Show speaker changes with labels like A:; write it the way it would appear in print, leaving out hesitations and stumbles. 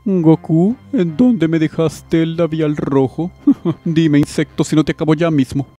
A: Goku, ¿en dónde me dejaste el labial rojo? Dime, insecto, si no te acabo ya mismo.